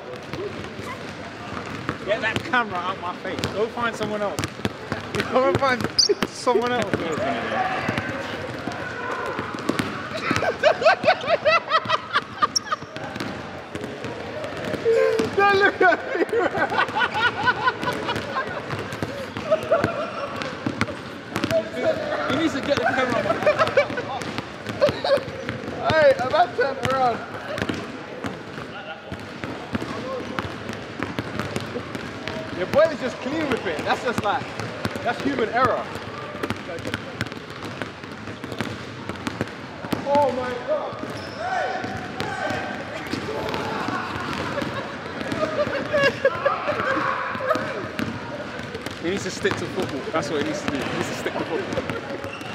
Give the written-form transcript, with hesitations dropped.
Get that camera out my face. Go find someone else. Go and find someone else. Don't look at me. He needs to get the camera. Hey, I'm about to turn around. Your boy is just clean with it. That's just like, that's human error. Oh my God. He needs to stick to football. That's what he needs to do. He needs to stick to football.